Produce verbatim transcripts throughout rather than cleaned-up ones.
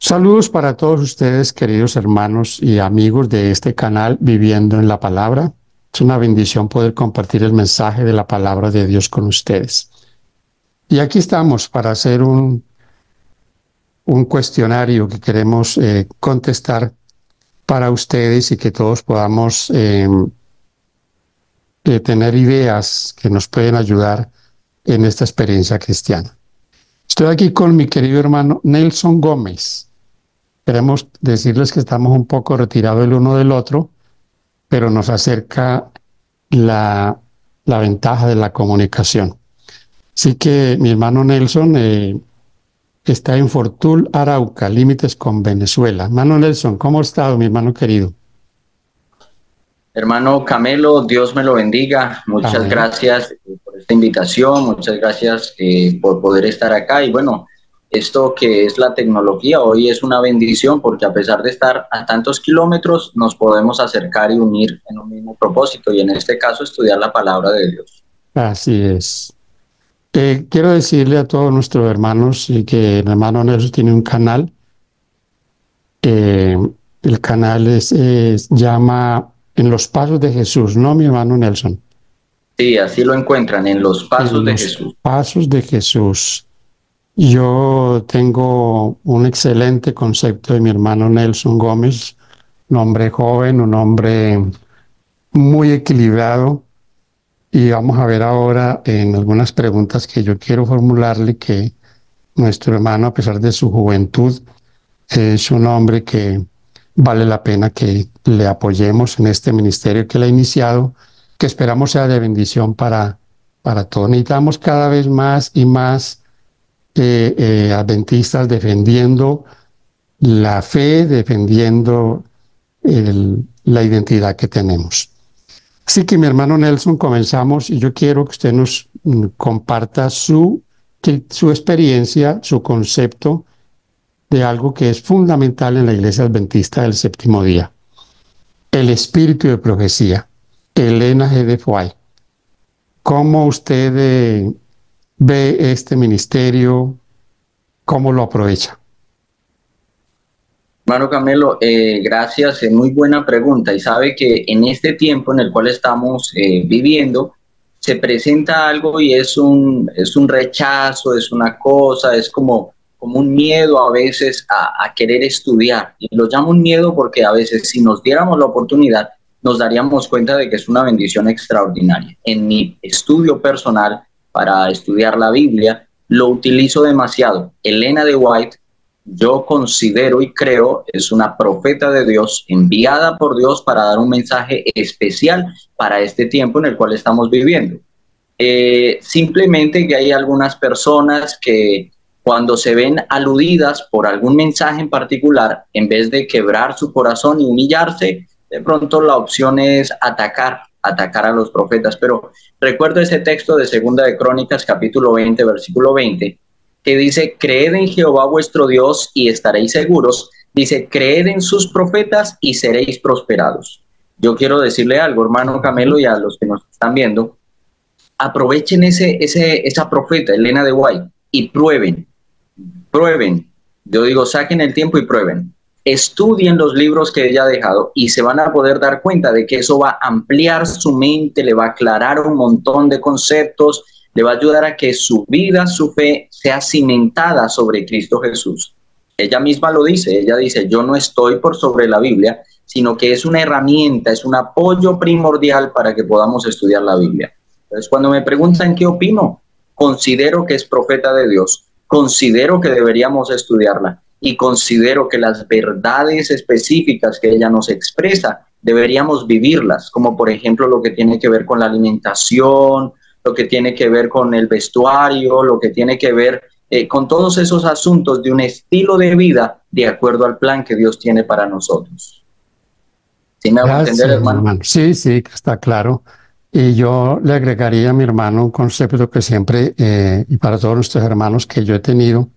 Saludos para todos ustedes, queridos hermanos y amigos de este canal Viviendo en la Palabra. Es una bendición poder compartir el mensaje de la palabra de Dios con ustedes. Y aquí estamos para hacer un, un cuestionario que queremos eh, contestar para ustedes y que todos podamos eh, eh, tener ideas que nos pueden ayudar en esta experiencia cristiana. Estoy aquí con mi querido hermano Nelson Gómez. Queremos decirles que estamos un poco retirados el uno del otro, pero nos acerca la, la ventaja de la comunicación. Así que mi hermano Nelson eh, está en Fortul, Arauca, límites con Venezuela. Hermano Nelson, ¿cómo ha estado, mi hermano querido? Hermano Camelo, Dios me lo bendiga. Muchas Amén. gracias por esta invitación, muchas gracias eh, por poder estar acá. Y bueno, esto que es la tecnología hoy es una bendición porque a pesar de estar a tantos kilómetros, nos podemos acercar y unir en un mismo propósito y en este caso estudiar la palabra de Dios. Así es. Eh, quiero decirle a todos nuestros hermanos y que el hermano Nelson tiene un canal. Eh, el canal es, es, llama En los Pasos de Jesús, ¿no, mi hermano Nelson? Sí, así lo encuentran en los pasos En de los Jesús. Pasos de Jesús. Yo tengo un excelente concepto de mi hermano Nelson Gómez, un hombre joven, un hombre muy equilibrado. Y vamos a ver ahora en algunas preguntas que yo quiero formularle que nuestro hermano, a pesar de su juventud, es un hombre que vale la pena que le apoyemos en este ministerio que él ha iniciado, que esperamos sea de bendición para, para todos. Necesitamos cada vez más y más eh, eh, adventistas defendiendo la fe, defendiendo el, la identidad que tenemos. Así que mi hermano Nelson, comenzamos y yo quiero que usted nos mm, comparta su, que, su experiencia, su concepto de algo que es fundamental en la Iglesia Adventista del Séptimo Día, el espíritu de profecía. Elena G. de White, ¿cómo usted eh, ve este ministerio? ¿Cómo lo aprovecha? Hermano Camelo, eh, gracias, es muy buena pregunta y sabe que en este tiempo en el cual estamos eh, viviendo se presenta algo y es un, es un rechazo, es una cosa, es como, como un miedo a veces a, a querer estudiar y lo llamo un miedo porque a veces si nos diéramos la oportunidad nos daríamos cuenta de que es una bendición extraordinaria. En mi estudio personal para estudiar la Biblia lo utilizo demasiado. Elena de White, yo considero y creo es una profeta de Dios enviada por Dios para dar un mensaje especial para este tiempo en el cual estamos viviendo. Eh, simplemente que hay algunas personas que cuando se ven aludidas por algún mensaje en particular, en vez de quebrar su corazón y humillarse, de pronto la opción es atacar, atacar a los profetas. Pero recuerdo ese texto de Segunda de Crónicas, capítulo veinte, versículo veinte, que dice, creed en Jehová vuestro Dios y estaréis seguros. Dice, creed en sus profetas y seréis prosperados. Yo quiero decirle algo, hermano Camelo, y a los que nos están viendo, aprovechen ese, ese, esa profeta, Elena de White, y prueben, prueben. Yo digo, saquen el tiempo y prueben. Estudien los libros que ella ha dejado y se van a poder dar cuenta de que eso va a ampliar su mente, le va a aclarar un montón de conceptos, le va a ayudar a que su vida, su fe sea cimentada sobre Cristo Jesús. Ella misma lo dice, ella dice, yo no estoy por sobre la Biblia, sino que es una herramienta, es un apoyo primordial para que podamos estudiar la Biblia. Entonces, cuando me preguntan qué opino, considero que es profeta de Dios, considero que deberíamos estudiarla y considero que las verdades específicas que ella nos expresa, deberíamos vivirlas, como por ejemplo lo que tiene que ver con la alimentación, lo que tiene que ver con el vestuario, lo que tiene que ver eh, con todos esos asuntos de un estilo de vida de acuerdo al plan que Dios tiene para nosotros. ¿Sí me hago entender, hermano? hermano? Sí, sí, está claro. Y yo le agregaría a mi hermano un concepto que siempre, eh, y para todos nuestros hermanos que yo he tenido,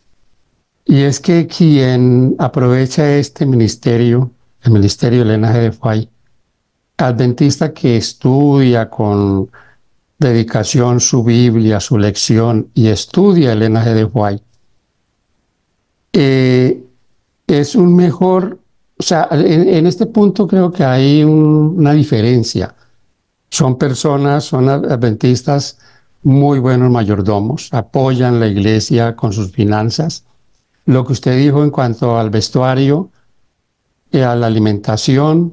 y es que quien aprovecha este ministerio, el ministerio de Elena G. de White, adventista que estudia con dedicación su Biblia, su lección y estudia Elena G. de White, eh, es un mejor, o sea, en, en este punto creo que hay un- una diferencia. Son personas, son adventistas muy buenos mayordomos, apoyan la iglesia con sus finanzas. Lo que usted dijo en cuanto al vestuario, y a la alimentación,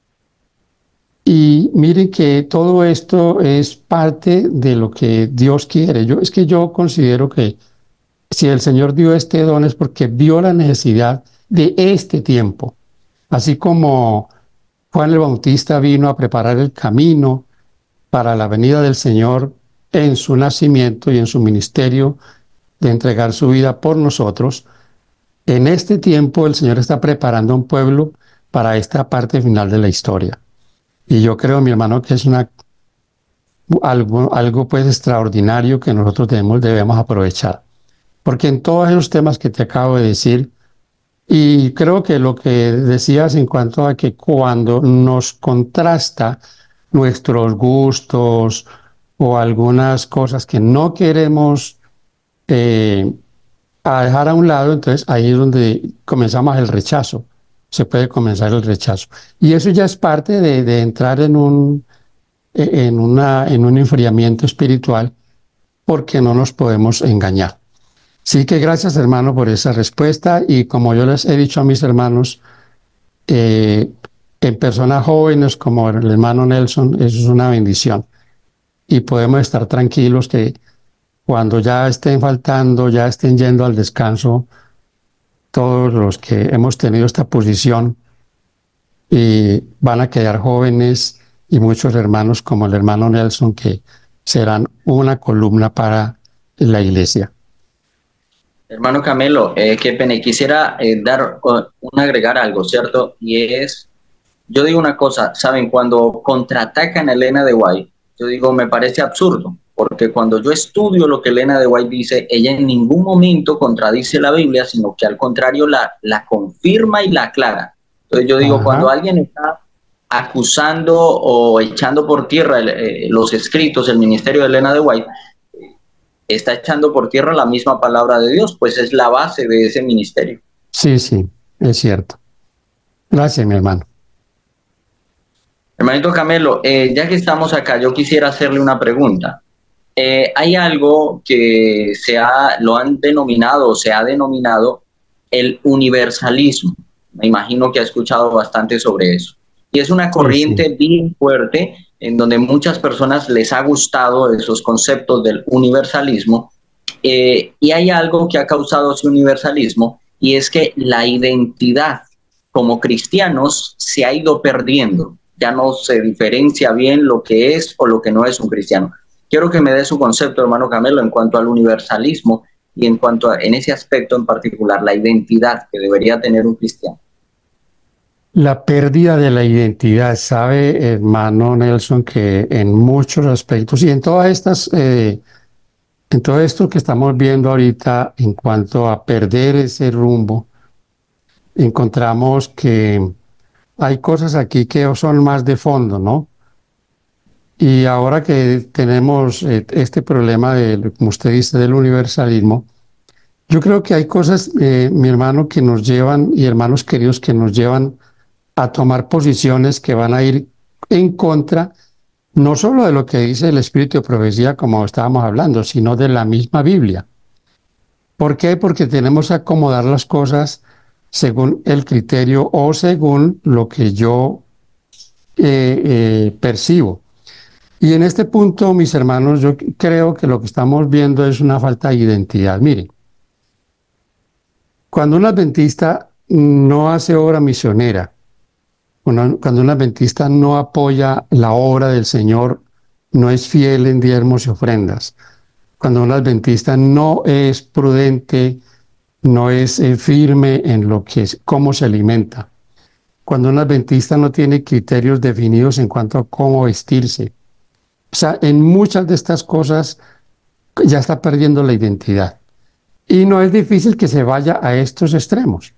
y miren que todo esto es parte de lo que Dios quiere. Yo, es que yo considero que si el Señor dio este don es porque vio la necesidad de este tiempo. Así como Juan el Bautista vino a preparar el camino para la venida del Señor en su nacimiento y en su ministerio de entregar su vida por nosotros, en este tiempo el Señor está preparando un pueblo para esta parte final de la historia. Y yo creo, mi hermano, que es una, algo, algo pues extraordinario que nosotros debemos, debemos aprovechar. Porque en todos esos temas que te acabo de decir, y creo que lo que decías en cuanto a que cuando nos contrasta nuestros gustos o algunas cosas que no queremos eh, a dejar a un lado, entonces ahí es donde comenzamos el rechazo, se puede comenzar el rechazo. Y eso ya es parte de, de entrar en un, en, una, en un enfriamiento espiritual porque no nos podemos engañar. Sí que gracias, hermano, por esa respuesta. Y como yo les he dicho a mis hermanos, eh, en personas jóvenes como el hermano Nelson, eso es una bendición. Y podemos estar tranquilos que cuando ya estén faltando, ya estén yendo al descanso, todos los que hemos tenido esta posición y van a quedar jóvenes y muchos hermanos como el hermano Nelson que serán una columna para la iglesia. Hermano Camelo, eh, qué pena, y quisiera eh, dar uh, un agregar algo, ¿cierto? Y es, yo digo una cosa, ¿saben? Cuando contraatacan a Elena de White, yo digo, me parece absurdo, porque cuando yo estudio lo que Elena de White dice, ella en ningún momento contradice la Biblia, sino que al contrario la, la confirma y la aclara. Entonces yo digo, Ajá. cuando alguien está acusando o echando por tierra el, eh, los escritos, el ministerio de Elena de White, está echando por tierra la misma palabra de Dios, pues es la base de ese ministerio. Sí, sí, es cierto. Gracias, mi hermano. Hermanito Camelo, eh, ya que estamos acá, yo quisiera hacerle una pregunta. Eh, hay algo que se ha, lo han denominado, o se ha denominado el universalismo. Me imagino que ha escuchado bastante sobre eso. Y es una corriente sí, sí. bien fuerte en donde muchas personas les ha gustado esos conceptos del universalismo. Eh, y hay algo que ha causado ese universalismo, y es que la identidad como cristianos se ha ido perdiendo. Ya no se diferencia bien lo que es o lo que no es un cristiano. Quiero que me dé su concepto, hermano Camelo, en cuanto al universalismo y en cuanto a, en ese aspecto en particular, la identidad que debería tener un cristiano. La pérdida de la identidad, sabe, hermano Nelson, que en muchos aspectos y en todas estas, eh, en todo esto que estamos viendo ahorita en cuanto a perder ese rumbo, encontramos que hay cosas aquí que son más de fondo, ¿no? Y ahora que tenemos eh, este problema, de, como usted dice, del universalismo, yo creo que hay cosas, eh, mi hermano, que nos llevan, y hermanos queridos, que nos llevan a tomar posiciones que van a ir en contra, no solo de lo que dice el Espíritu de Profecía, como estábamos hablando, sino de la misma Biblia. ¿Por qué? Porque tenemos que acomodar las cosas según el criterio o según lo que yo eh, eh, percibo. Y en este punto, mis hermanos, yo creo que lo que estamos viendo es una falta de identidad. Miren, cuando un adventista no hace obra misionera, cuando un adventista no apoya la obra del Señor, no es fiel en diezmos y ofrendas, cuando un adventista no es prudente, no es eh, firme en lo que es, cómo se alimenta, cuando un adventista no tiene criterios definidos en cuanto a cómo vestirse, o sea, en muchas de estas cosas ya está perdiendo la identidad. Y no es difícil que se vaya a estos extremos.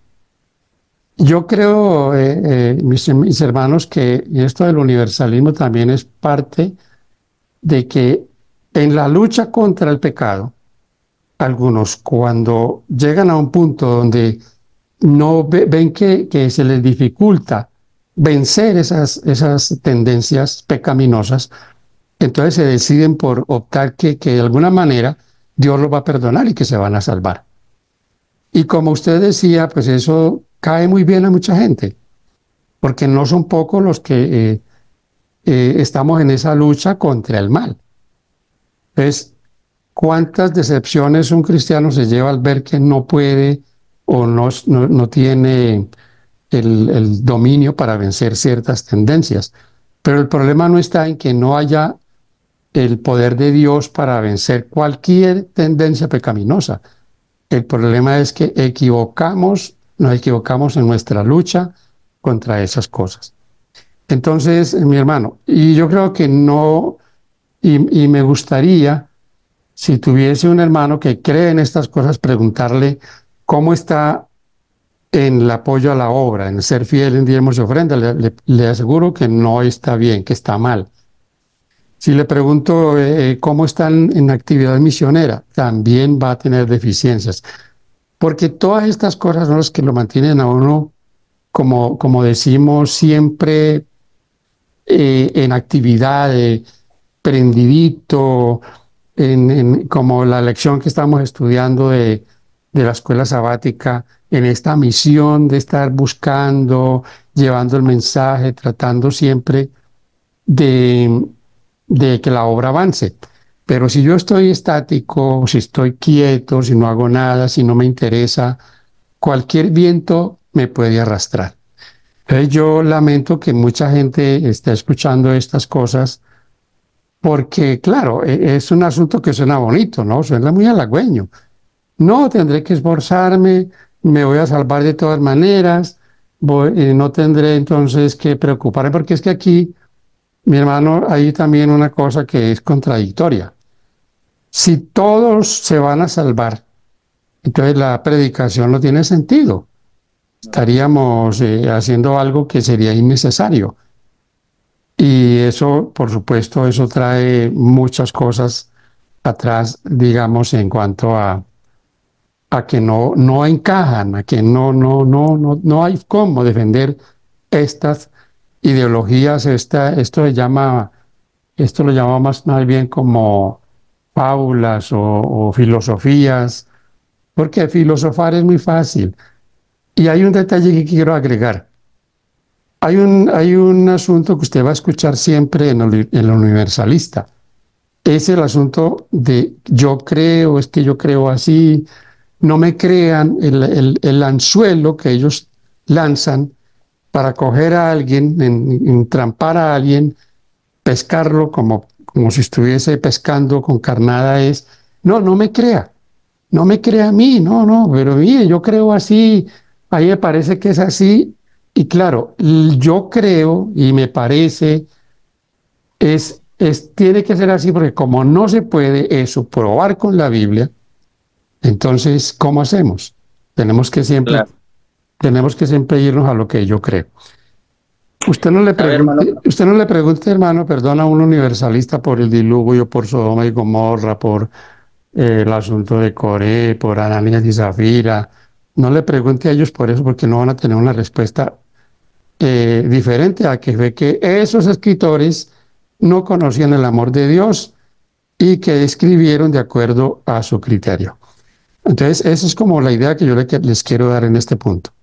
Yo creo, eh, eh, mis, mis hermanos, que esto del universalismo también es parte de que en la lucha contra el pecado, algunos cuando llegan a un punto donde no ve- ven que, que se les dificulta vencer esas, esas tendencias pecaminosas, entonces se deciden por optar que, que de alguna manera Dios los va a perdonar y que se van a salvar. Y como usted decía, pues eso cae muy bien a mucha gente, porque no son pocos los que eh, eh, estamos en esa lucha contra el mal. Entonces, ¿cuántas decepciones un cristiano se lleva al ver que no puede o no, no, no tiene el, el dominio para vencer ciertas tendencias? Pero el problema no está en que no haya el poder de Dios para vencer cualquier tendencia pecaminosa. El problema es que equivocamos, nos equivocamos en nuestra lucha contra esas cosas. Entonces, mi hermano, y yo creo que no, y, y me gustaría, si tuviese un hermano que cree en estas cosas, preguntarle cómo está en el apoyo a la obra, en ser fiel en diezmos y ofrenda. Le, le- le aseguro que no está bien, que está mal. Si le pregunto eh, cómo están en actividad misionera, también va a tener deficiencias, porque todas estas cosas son las que lo mantienen a uno, como, como decimos, siempre eh, en actividad, eh, prendidito, en, en- como la lección que estamos estudiando de, de la escuela sabática, en esta misión de estar buscando, llevando el mensaje, tratando siempre de, de que la obra avance. Pero si yo estoy estático, si estoy quieto, si no hago nada, si no me interesa, cualquier viento me puede arrastrar. Entonces yo lamento que mucha gente esté escuchando estas cosas porque, claro, e- es un asunto que suena bonito, ¿no? Suena muy halagüeño. No, tendré que esforzarme, me voy a salvar de todas maneras, voy- eh, no tendré entonces que preocuparme, porque es que aquí, mi hermano, hay también una cosa que es contradictoria. Si todos se van a salvar, entonces la predicación no tiene sentido. Estaríamos eh, haciendo algo que sería innecesario. Y eso, por supuesto, eso trae muchas cosas atrás, digamos, en cuanto a, a que no, no encajan, a que no, no, no, no, no hay cómo defender estas ideologías. Esta, esto se llama, esto lo llamamos más, más bien como fábulas o, o filosofías, porque filosofar es muy fácil. Y hay un detalle que quiero agregar. Hay un, hay un asunto que usted va a escuchar siempre en el, en el universalista. Es el asunto de yo creo, es que yo creo así. No me crean el, el, el anzuelo que ellos lanzan para coger a alguien, en- entrampar a alguien, pescarlo como, como si estuviese pescando con carnada es, no, no me crea, no me crea a mí, no, no, pero mire, yo creo así, ahí me parece que es así, y claro, l- yo creo y me parece, es, es, tiene que ser así porque como no se puede eso probar con la Biblia, entonces, ¿cómo hacemos? Tenemos que siempre, Claro. tenemos que siempre irnos a lo que yo creo. Usted no le ¿Sabe, hermano? pregunte, usted no le pregunte, hermano, perdón, a un universalista por el diluvio, por Sodoma y Gomorra, por eh, el asunto de Coré, por Ananías y Zafira. No le pregunte a ellos por eso, porque no van a tener una respuesta eh, diferente a que ve que esos escritores no conocían el amor de Dios y que escribieron de acuerdo a su criterio. Entonces, esa es como la idea que yo le- que les quiero dar en este punto.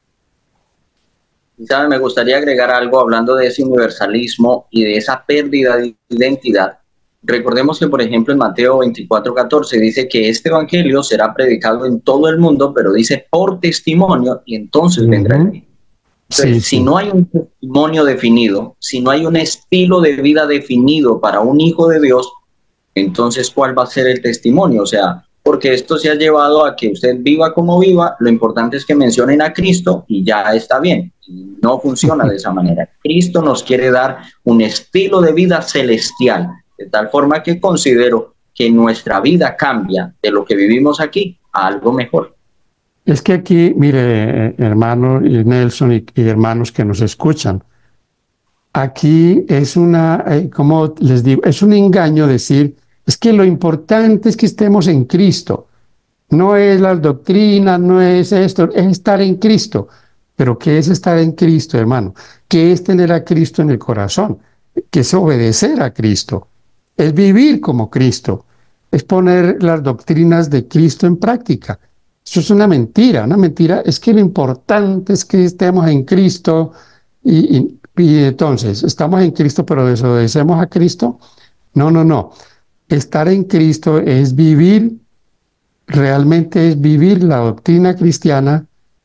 Y sabe, me gustaría agregar algo hablando de ese universalismo y de esa pérdida de identidad. Recordemos que, por ejemplo, en Mateo veinticuatro catorce dice que este evangelio será predicado en todo el mundo, pero dice por testimonio y entonces vendrá el Ujú. fin. Sí, Entonces, si sí. no hay un testimonio definido, si no hay un estilo de vida definido para un hijo de Dios, entonces, ¿cuál va a ser el testimonio? O sea, porque esto se ha llevado a que usted viva como viva, lo importante es que mencionen a Cristo y ya está bien. Y no funciona de esa manera. Cristo nos quiere dar un estilo de vida celestial, de tal forma que considero que nuestra vida cambia de lo que vivimos aquí a algo mejor. Es que aquí, mire, eh, hermano y Nelson y, y hermanos que nos escuchan, aquí es una, eh, como les digo, es un engaño decir, es que lo importante es que estemos en Cristo. No es las doctrinas, no es esto, es estar en Cristo. Pero ¿qué es estar en Cristo, hermano? ¿Qué es tener a Cristo en el corazón? ¿Qué es obedecer a Cristo? Es vivir como Cristo, es poner las doctrinas de Cristo en práctica. Eso es una mentira, una mentira es que lo importante es que estemos en Cristo y, y, y entonces estamos en Cristo pero desobedecemos a Cristo. No, no, no. Estar en Cristo es vivir, realmente es vivir la doctrina cristiana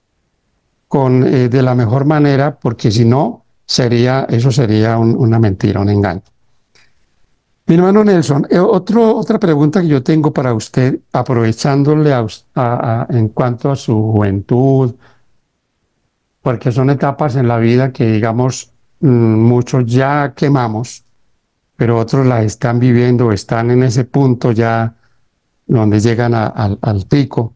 con, eh, de la mejor manera, porque si no, sería, eso sería un, una mentira, un engaño. Mi hermano Nelson, eh, otro, otra pregunta que yo tengo para usted, aprovechándole a, a, a, en cuanto a su juventud, porque son etapas en la vida que, digamos, muchos ya quemamos, pero otros las están viviendo, están en ese punto ya donde llegan a, a, al pico.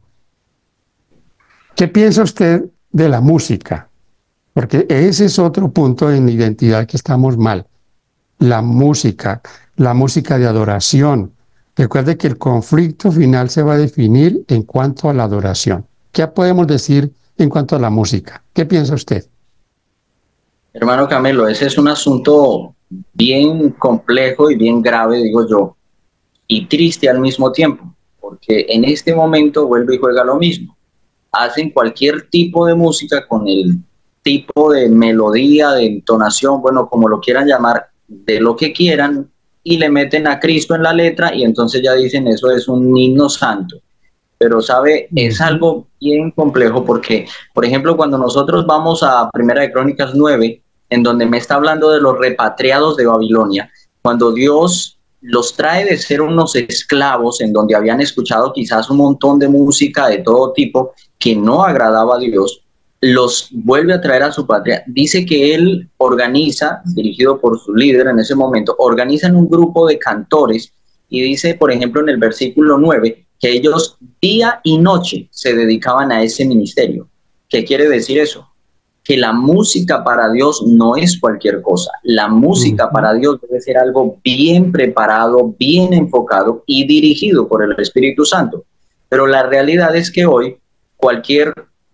¿Qué piensa usted de la música? Porque ese es otro punto en identidad que estamos mal. La música, la música de adoración. Recuerde que el conflicto final se va a definir en cuanto a la adoración. ¿Qué podemos decir en cuanto a la música? ¿Qué piensa usted? Hermano Camilo, ese es un asunto bien complejo y bien grave, digo yo, y triste al mismo tiempo, porque en este momento vuelve y juega lo mismo. Hacen cualquier tipo de música con el tipo de melodía, de entonación, bueno, como lo quieran llamar, de lo que quieran, y le meten a Cristo en la letra y entonces ya dicen eso es un himno santo. Pero, ¿sabe? Es algo bien complejo porque, por ejemplo, cuando nosotros vamos a Primera de Crónicas nueve, en donde me está hablando de los repatriados de Babilonia, cuando Dios los trae de ser unos esclavos en donde habían escuchado quizás un montón de música de todo tipo que no agradaba a Dios, los vuelve a traer a su patria. Dice que él organiza, dirigido por su líder en ese momento, organizan un grupo de cantores y dice, por ejemplo, en el versículo nueve, que ellos día y noche se dedicaban a ese ministerio. ¿Qué quiere decir eso? Que la música para Dios no es cualquier cosa. La música uh-huh. para Dios debe ser algo bien preparado, bien enfocado y dirigido por el Espíritu Santo. Pero la realidad es que hoy cualquier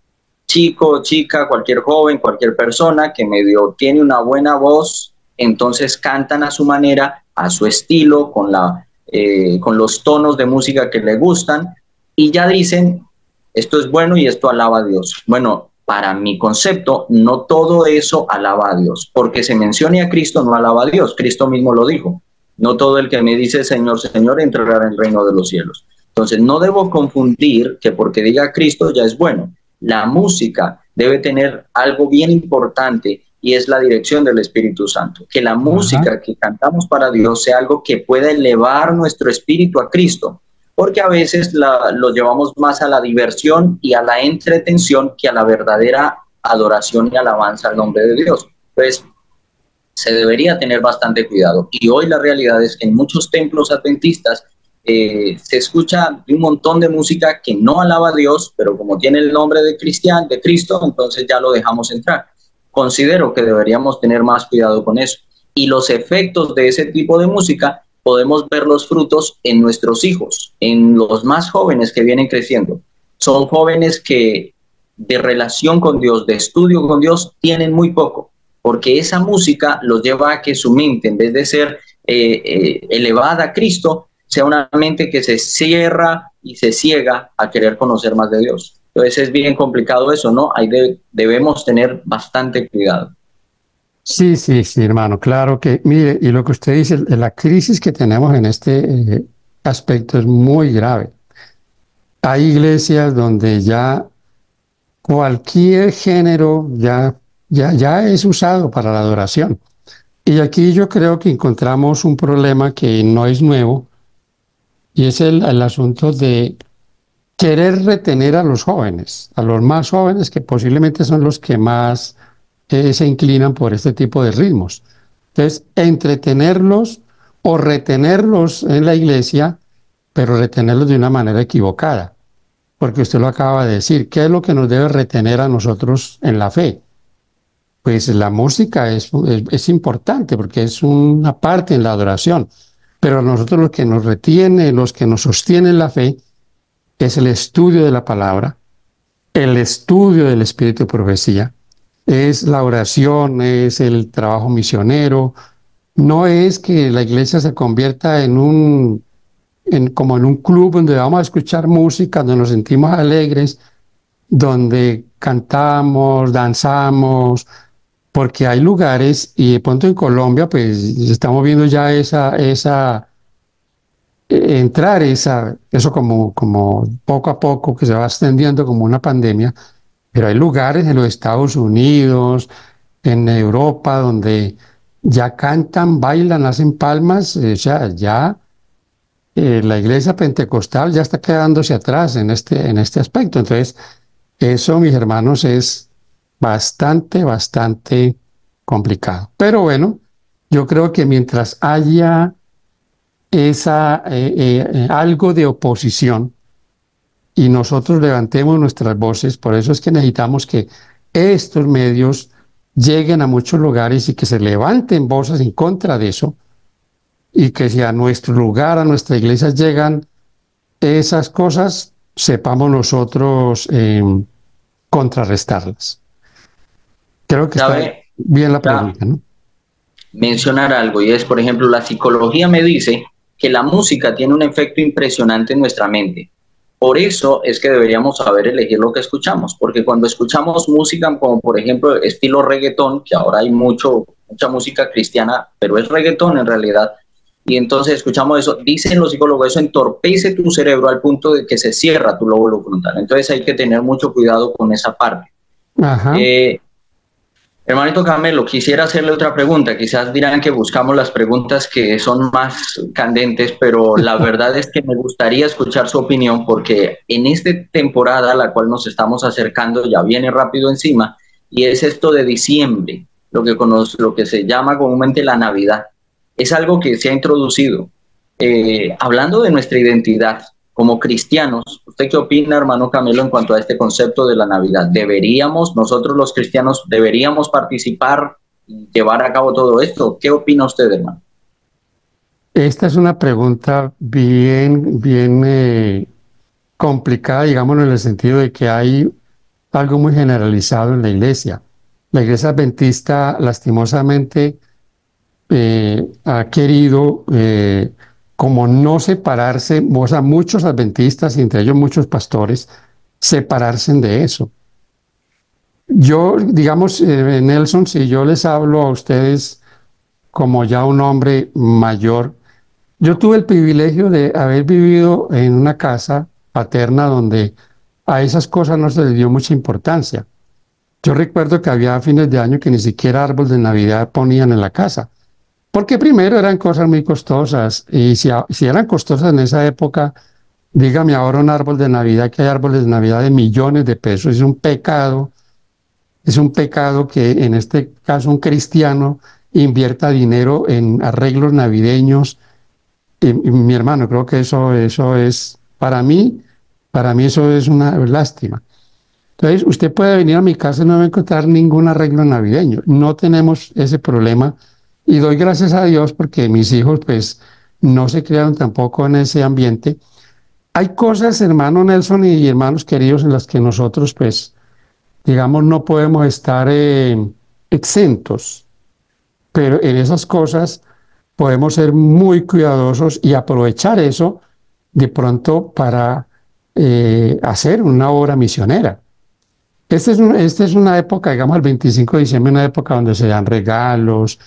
chico, chica, cualquier joven, cualquier persona que medio tiene una buena voz, entonces cantan a su manera, a su estilo, con, la, eh, con los tonos de música que le gustan, y ya dicen, esto es bueno y esto alaba a Dios. Bueno, para mi concepto, no todo eso alaba a Dios, porque se mencione a Cristo no alaba a Dios, Cristo mismo lo dijo, no todo el que me dice Señor, Señor entrará en el reino de los cielos. Entonces no debo confundir que porque diga Cristo ya es bueno. La música debe tener algo bien importante y es la dirección del Espíritu Santo. Que la música Ajá. que cantamos para Dios sea algo que pueda elevar nuestro espíritu a Cristo, porque a veces la, lo llevamos más a la diversión y a la entretención que a la verdadera adoración y alabanza al nombre de Dios. Pues se debería tener bastante cuidado. Y hoy la realidad es que en muchos templos adventistas Eh, se escucha un montón de música que no alaba a Dios, pero como tiene el nombre de cristiano, de Cristo, entonces ya lo dejamos entrar. Considero que deberíamos tener más cuidado con eso. Y los efectos de ese tipo de música podemos ver los frutos en nuestros hijos, en los más jóvenes que vienen creciendo. Son jóvenes que de relación con Dios, de estudio con Dios, tienen muy poco, porque esa música los lleva a que su mente, en vez de ser eh, eh, elevada a Cristo, sea una mente que se cierra y se ciega a querer conocer más de Dios. Entonces es bien complicado eso, ¿no? Ahí de, debemos tener bastante cuidado. Sí, sí, sí, hermano, claro que, mire, y lo que usted dice, la crisis que tenemos en este eh, aspecto es muy grave. Hay iglesias donde ya cualquier género ya, ya, ya es usado para la adoración. Y aquí yo creo que encontramos un problema que no es nuevo, y es el, el asunto de querer retener a los jóvenes, a los más jóvenes que posiblemente son los que más eh, se inclinan por este tipo de ritmos. Entonces, entretenerlos o retenerlos en la iglesia, pero retenerlos de una manera equivocada, porque usted lo acaba de decir. ¿Qué es lo que nos debe retener a nosotros en la fe? Pues la música es, es, es importante porque es una parte en la adoración. Pero a nosotros lo que nos retiene, los que nos sostienen la fe, es el estudio de la palabra, el estudio del espíritu de profecía, es la oración, es el trabajo misionero. No es que la iglesia se convierta en un, en, como en un club donde vamos a escuchar música, donde nos sentimos alegres, donde cantamos, danzamos, porque hay lugares, y de pronto en Colombia, pues estamos viendo ya esa, esa eh, entrar esa, eso como, como poco a poco, que se va extendiendo como una pandemia, pero hay lugares en los Estados Unidos, en Europa, donde ya cantan, bailan, hacen palmas, eh, o sea, ya eh, la iglesia pentecostal ya está quedándose atrás en este, en este aspecto. Entonces, eso, mis hermanos, es bastante, bastante complicado. Pero bueno, yo creo que mientras haya esa, eh, eh, eh, algo de oposición y nosotros levantemos nuestras voces, por eso es que necesitamos que estos medios lleguen a muchos lugares y que se levanten voces en contra de eso, y que si a nuestro lugar, a nuestra iglesia llegan esas cosas, sepamos nosotros eh, contrarrestarlas. Creo que está ¿Sabe? bien la Ya pregunta, ¿no? mencionar algo y es, por ejemplo, la psicología me dice que la música tiene un efecto impresionante en nuestra mente. Por eso es que deberíamos saber elegir lo que escuchamos, porque cuando escuchamos música como por ejemplo estilo reggaetón, que ahora hay mucho, mucha música cristiana, pero es reggaetón en realidad, y entonces escuchamos eso, dicen los psicólogos, eso entorpece tu cerebro al punto de que se cierra tu lóbulo frontal. Entonces hay que tener mucho cuidado con esa parte. Ajá. Eh, Hermanito Camelo, quisiera hacerle otra pregunta. Quizás dirán que buscamos las preguntas que son más candentes, pero la verdad es que me gustaría escuchar su opinión porque en esta temporada a la cual nos estamos acercando ya viene rápido encima y es esto de diciembre, lo que, conoce, lo que se llama comúnmente la Navidad. Es algo que se ha introducido. Eh, hablando de nuestra identidad como cristianos, ¿usted qué opina, hermano Camilo, en cuanto a este concepto de la Navidad? ¿Deberíamos, nosotros los cristianos, deberíamos participar y llevar a cabo todo esto? ¿Qué opina usted, hermano? Esta es una pregunta bien, bien eh, complicada, digámoslo, en el sentido de que hay algo muy generalizado en la iglesia. La iglesia adventista, lastimosamente, eh, ha querido eh, como no separarse, o sea, muchos adventistas, y entre ellos muchos pastores, separarse de eso. Yo, digamos, eh, Nelson, si yo les hablo a ustedes como ya un hombre mayor, yo tuve el privilegio de haber vivido en una casa paterna donde a esas cosas no se les dio mucha importancia. Yo recuerdo que había fines de año que ni siquiera árbol de Navidad ponían en la casa, porque primero eran cosas muy costosas, y si, a- si eran costosas en esa época, dígame ahora un árbol de Navidad, que hay árboles de Navidad de millones de pesos, es un pecado, es un pecado que en este caso un cristiano invierta dinero en arreglos navideños. Y, y mi hermano, creo que eso, eso es, para mí, para mí eso es una lástima. Entonces, usted puede venir a mi casa y no va a encontrar ningún arreglo navideño. No tenemos ese problema y doy gracias a Dios porque mis hijos, pues, no se criaron tampoco en ese ambiente. Hay cosas, hermano Nelson y hermanos queridos, en las que nosotros, pues, digamos, no podemos estar eh, exentos, pero en esas cosas podemos ser muy cuidadosos y aprovechar eso de pronto para eh, hacer una obra misionera. Esta es, un- esta es una época, digamos, el veinticinco de diciembre, una época donde se dan regalos.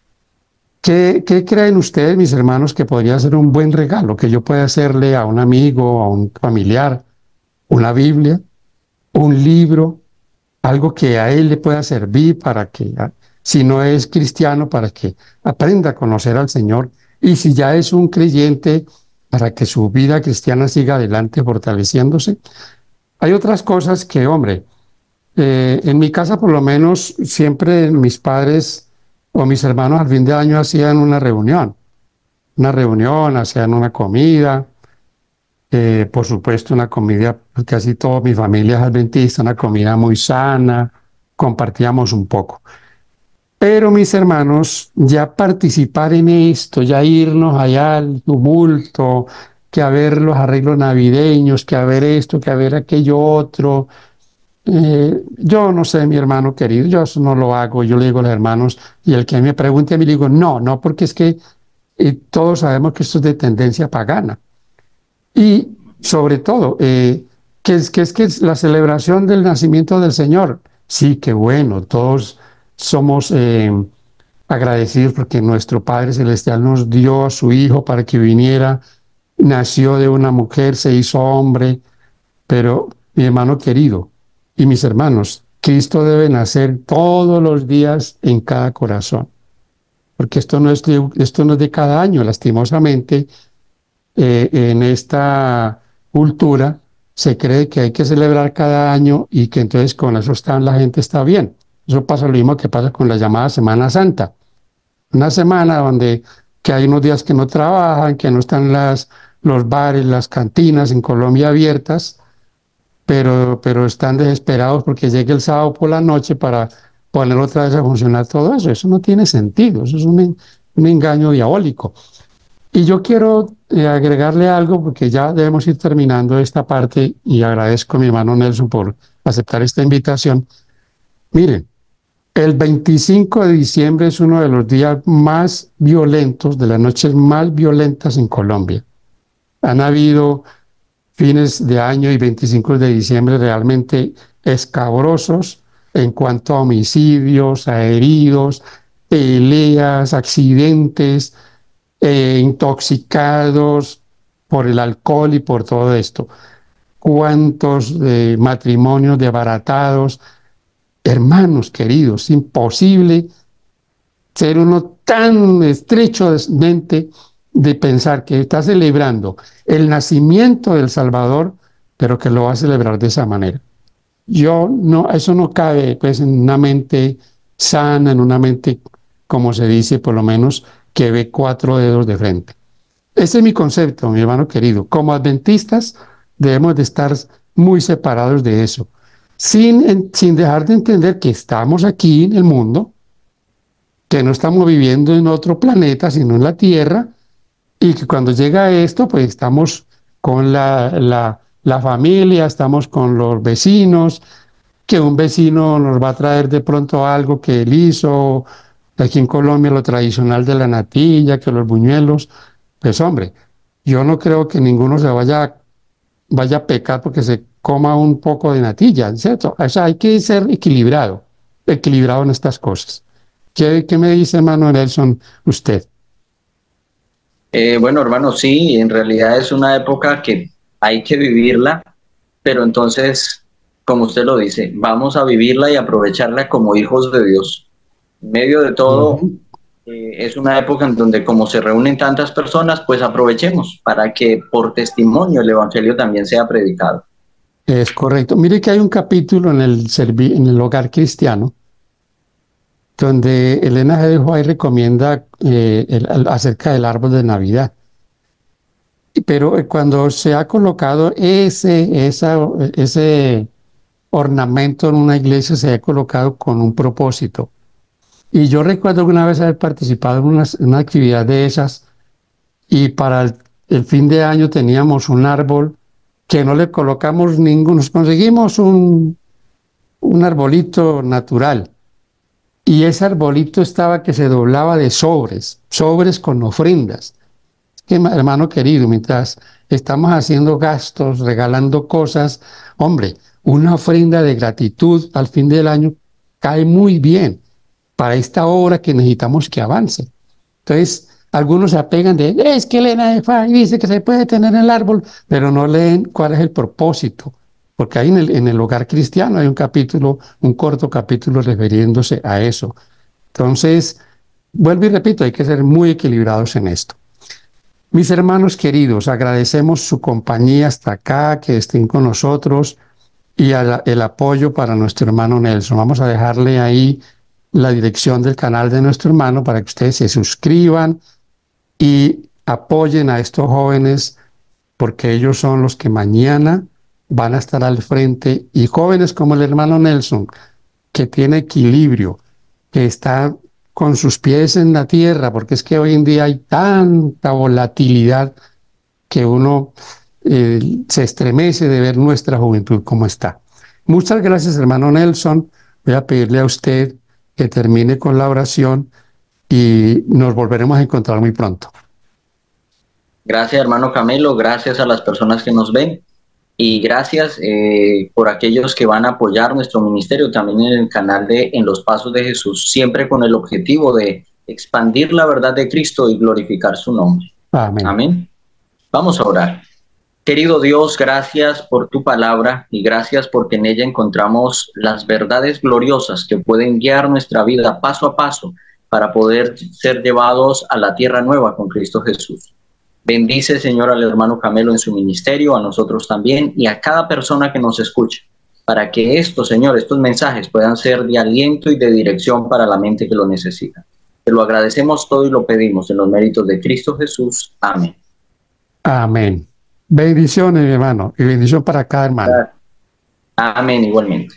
¿Qué, qué creen ustedes, mis hermanos, que podría ser un buen regalo que yo pueda hacerle a un amigo, a un familiar? Una Biblia, un libro, algo que a él le pueda servir para que, a- si no es cristiano, para que aprenda a conocer al Señor. Y si ya es un creyente, para que su vida cristiana siga adelante fortaleciéndose. Hay otras cosas que, hombre, eh, en mi casa por lo menos siempre mis padres o mis hermanos al fin de año hacían una reunión, una reunión, hacían una comida, eh, por supuesto una comida, pues, casi toda mi familia es adventista, una comida muy sana, compartíamos un poco. Pero mis hermanos, ya participar en esto, ya irnos allá al tumulto, que a ver los arreglos navideños, que a ver esto, que a ver aquello otro. Eh, yo no sé, mi hermano querido, yo eso no lo hago, yo le digo a los hermanos, y el que me pregunte a mí le digo, no, no, porque es que eh, todos sabemos que esto es de tendencia pagana. Y sobre todo, eh, que es, que es que es la celebración del nacimiento del Señor. Sí, qué bueno, todos somos eh, agradecidos porque nuestro Padre Celestial nos dio a su Hijo para que viniera, nació de una mujer, se hizo hombre, pero mi hermano querido y mis hermanos, Cristo debe nacer todos los días en cada corazón, porque esto no es de, esto no es de cada año, lastimosamente eh, en esta cultura se cree que hay que celebrar cada año y que entonces con eso está, la gente está bien. Eso pasa lo mismo que pasa con la llamada Semana Santa. Una semana donde que hay unos días que no trabajan, que no están las, los bares, las cantinas en Colombia abiertas, pero, pero están desesperados porque llegue el sábado por la noche para poner otra vez a funcionar todo eso. Eso no tiene sentido, eso es un, un engaño diabólico. Y yo quiero eh, agregarle algo porque ya debemos ir terminando esta parte y agradezco a mi hermano Nelson por aceptar esta invitación. Miren, el veinticinco de diciembre es uno de los días más violentos, de las noches más violentas en Colombia. Han habido fines de año y veinticinco de diciembre realmente escabrosos en cuanto a homicidios, a heridos, peleas, accidentes, eh, intoxicados por el alcohol y por todo esto. Cuántos eh, matrimonios desbaratados. Hermanos queridos, imposible ser uno tan estrecho de mente de pensar que está celebrando el nacimiento del Salvador, pero que lo va a celebrar de esa manera. Yo no, eso no cabe pues en una mente sana, en una mente, como se dice, por lo menos, que ve cuatro dedos de frente. Ese es mi concepto, mi hermano querido. Como adventistas debemos de estar muy separados de eso, sin, sin dejar de entender que estamos aquí en el mundo, que no estamos viviendo en otro planeta, sino en la Tierra, y que cuando llega esto, pues estamos con la, la, la familia, estamos con los vecinos, que un vecino nos va a traer de pronto algo que él hizo, aquí en Colombia lo tradicional de la natilla, que los buñuelos, pues hombre, yo no creo que ninguno se vaya, vaya a pecar porque se coma un poco de natilla, ¿cierto? O sea, hay que ser equilibrado, equilibrado en estas cosas. ¿Qué, qué me dice, hermano Nelson, usted? Eh, bueno, hermano, sí, en realidad es una época que hay que vivirla, pero entonces, como usted lo dice, vamos a vivirla y aprovecharla como hijos de Dios. En medio de todo, Uh-huh. eh, es una época en donde como se reúnen tantas personas, pues aprovechemos para que por testimonio el Evangelio también sea predicado. Es correcto. Mire que hay un capítulo en el, servi en el hogar cristiano donde Elena G. de White recomienda eh, el, el, acerca del árbol de Navidad. Pero cuando se ha colocado ese, esa, ese ornamento en una iglesia, se ha colocado con un propósito. Y yo recuerdo una vez haber participado en una, una actividad de esas y para el, el fin de año teníamos un árbol que no le colocamos ninguno, nos conseguimos un, un arbolito natural. Y ese arbolito estaba que se doblaba de sobres, sobres con ofrendas. Que, hermano querido, mientras estamos haciendo gastos, regalando cosas, hombre, una ofrenda de gratitud al fin del año cae muy bien para esta obra que necesitamos que avance. Entonces, algunos se apegan de, es que Elena de White dice que se puede tener en el árbol, pero no leen cuál es el propósito. Porque ahí en el, en el hogar cristiano hay un capítulo, un corto capítulo refiriéndose a eso. Entonces, vuelvo y repito, hay que ser muy equilibrados en esto. Mis hermanos queridos, agradecemos su compañía hasta acá, que estén con nosotros y a, el apoyo para nuestro hermano Nelson. Vamos a dejarle ahí la dirección del canal de nuestro hermano para que ustedes se suscriban y apoyen a estos jóvenes porque ellos son los que mañana van a estar al frente, y jóvenes como el hermano Nelson, que tiene equilibrio, que está con sus pies en la tierra, porque es que hoy en día hay tanta volatilidad que uno eh, se estremece de ver nuestra juventud como está. Muchas gracias, hermano Nelson. Voy a pedirle a usted que termine con la oración y nos volveremos a encontrar muy pronto. Gracias, hermano Camilo, gracias a las personas que nos ven y gracias eh, por aquellos que van a apoyar nuestro ministerio también en el canal de En los Pasos de Jesús, siempre con el objetivo de expandir la verdad de Cristo y glorificar su nombre. Amén. Amén. Vamos a orar. Querido Dios, gracias por tu palabra y gracias porque en ella encontramos las verdades gloriosas que pueden guiar nuestra vida paso a paso para poder ser llevados a la tierra nueva con Cristo Jesús. Bendice, Señor, al hermano Camelo en su ministerio, a nosotros también y a cada persona que nos escuche, para que estos, Señor, estos mensajes puedan ser de aliento y de dirección para la mente que lo necesita. Te lo agradecemos todo y lo pedimos en los méritos de Cristo Jesús. Amén. Amén. Bendiciones, mi hermano, y bendición para cada hermano. Amén, igualmente.